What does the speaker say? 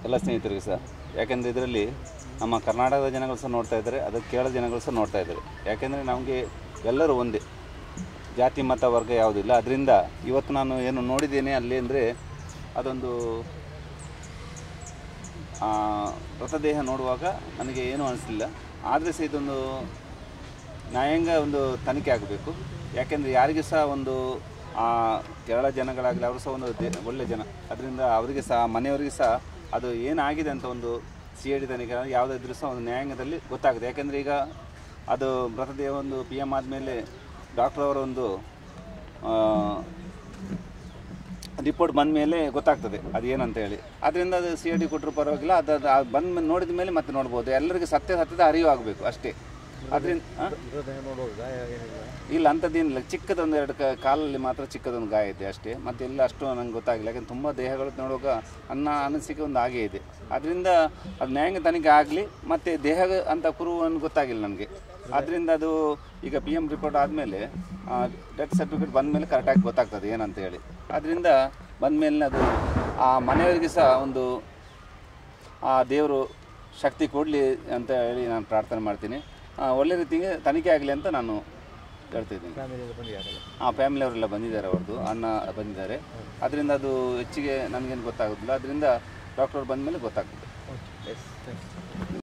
ಎಲ್ಲ ಸ್ನೇಹಿತರಿಗೆ ಸಹ. ಯಾಕೆಂದರೆ ಇದರಲ್ಲಿ ನಮ್ಮ ಕರ್ನಾಟಕದ ಜನಗಳು ಸಹ ನೋಡ್ತಾ ಇದ್ದಾರೆ, ಅದಕ್ಕೆ ಕೇರಳ ಜನಗಳು ಸಹ ನೋಡ್ತಾ ಇದ್ದಾರೆ. ಯಾಕೆಂದರೆ ನಮಗೆ ಎಲ್ಲರೂ ಒಂದೇ, ಜಾತಿ ಮತ ವರ್ಗ ಯಾವುದಿಲ್ಲ. ಅದರಿಂದ ಇವತ್ತು ನಾನು ಏನು ನೋಡಿದ್ದೇನೆ ಅಲ್ಲಿ ಅಂದರೆ ಅದೊಂದು ಮೃತದೇಹ ನೋಡುವಾಗ ನನಗೆ ಏನೂ ಅನಿಸಲಿಲ್ಲ. ಆದರೆ ಸಹ ಇದೊಂದು ನ್ಯಾಯಾಂಗ ಒಂದು ತನಿಖೆ ಆಗಬೇಕು. ಯಾಕೆಂದರೆ ಯಾರಿಗೆ ಸಹ ಒಂದು ಕೇರಳ ಜನಗಳಾಗಲಿ ಅವರು ಸಹ ಒಂದು ಒಳ್ಳೆಯ ಜನ. ಅದರಿಂದ ಅವರಿಗೆ ಸಹ ಮನೆಯವರಿಗೆ ಸಹ ಅದು ಏನಾಗಿದೆ ಅಂತ ಒಂದು CID ತನಿಖೆ ಯಾವುದಾದ್ರೂ ಸಹ ಒಂದು ನ್ಯಾಯಾಂಗದಲ್ಲಿ ಗೊತ್ತಾಗುತ್ತೆ. ಯಾಕೆಂದರೆ ಈಗ ಅದು ಮೃತದೇಹ ಒಂದು PM ಆದಮೇಲೆ ಡಾಕ್ಟರ್ ಅವರ ಒಂದು ರಿಪೋರ್ಟ್ ಬಂದ ಮೇಲೆ ಗೊತ್ತಾಗ್ತದೆ ಅದು ಏನಂತ ಹೇಳಿ. ಅದರಿಂದ ಅದು CID ಕೊಟ್ಟರು ಪರವಾಗಿಲ್ಲ, ಅದು ಬಂದ ನೋಡಿದ ಮೇಲೆ ಮತ್ತೆ ನೋಡ್ಬೋದು. ಎಲ್ಲರಿಗೂ ಸತ್ಯದ ಅರಿವು ಆಗಬೇಕು ಅಷ್ಟೇ. ಅದರಿಂದ ಇಲ್ಲ ಅಂಥದ್ದೇನಿಲ್ಲ, ಚಿಕ್ಕದೊಂದು 2 ಕಾಲಲ್ಲಿ ಮಾತ್ರ ಚಿಕ್ಕದೊಂದು ಗಾಯ ಇದೆ ಅಷ್ಟೇ. ಮತ್ತು ಎಲ್ಲ ಅಷ್ಟು ನನಗೆ ಗೊತ್ತಾಗಿಲ್ಲ. ಯಾಕೆಂದ್ರೆ ತುಂಬ ದೇಹಗಳು ನೋಡುವಾಗ ಅನಿಸಿಕೆ ಒಂದು ಹಾಗೇ ಇದೆ. ಅದರಿಂದ ಅದು ನ್ಯಾಯಾಂಗ ತನಿಖೆ ಆಗಲಿ, ಮತ್ತು ದೇಹ ಅಂತ ಕುರುವನ್ನು ಗೊತ್ತಾಗಿಲ್ಲ ನನಗೆ. ಅದರಿಂದ ಅದು ಈಗ PM ರಿಪೋರ್ಟ್ ಆದಮೇಲೆ ಡೆತ್ ಸರ್ಟಿಫಿಕೇಟ್ ಬಂದ ಮೇಲೆ ಕರೆಕ್ಟಾಗಿ ಗೊತ್ತಾಗ್ತದೆ ಏನಂತ ಹೇಳಿ. ಅದರಿಂದ ಬಂದ ಮೇಲೆ ಅದು ಆ ಮನೆಯವರಿಗೆ ಸಹ ಒಂದು ದೇವರು ಶಕ್ತಿ ಕೊಡಲಿ ಅಂತ ಹೇಳಿ ನಾನು ಪ್ರಾರ್ಥನೆ ಮಾಡ್ತೀನಿ. ಒಳ್ಳೆ ರೀತಿಗೆ ತನಿಖೆ ಆಗಲಿ ಅಂತ ನಾನು ಹೇಳ್ತಾಯಿದ್ದೀನಿ. ಫ್ಯಾಮಿಲಿಯವರೆಲ್ಲ ಬಂದಿದ್ದಾರೆ, ಅವ್ರದ್ದು ಅಣ್ಣ ಬಂದಿದ್ದಾರೆ. ಅದರಿಂದ ಅದು ಹೆಚ್ಚಿಗೆ ನನಗೇನು ಗೊತ್ತಾಗೋದಿಲ್ಲ. ಅದರಿಂದ ಡಾಕ್ಟರ್ ಬಂದ ಮೇಲೆ ಗೊತ್ತಾಗ್ತದೆ.